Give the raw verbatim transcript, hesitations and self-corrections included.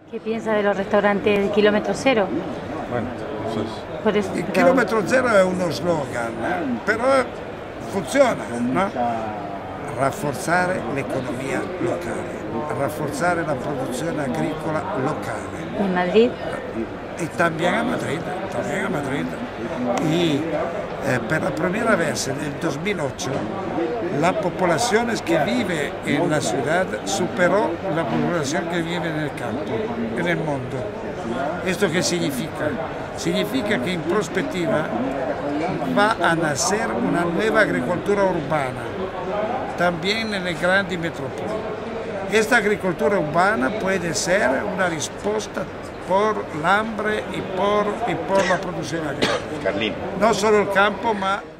¿Qué piensa de los restaurantes de kilómetro cero? Bueno, eso es... Por eso, Il pero- chilometro zero è uno slogan, però funziona, no? Rafforzare l'economia locale, rafforzare la produzione agricola locale. ¿En Madrid? Y también a Madrid, también a Madrid. Y eh, por la primera vez en el dos mil ocho, la población que vive en la ciudad superó la población que vive en el campo, en el mundo. ¿Esto qué significa? Significa que en perspectiva va a nacer una nueva agricultura urbana, también en las grandes metrópolis. Esta agricultura urbana puede ser una respuesta por el hambre y por, y por la producción agrícola. Carlín. No solo el campo, ma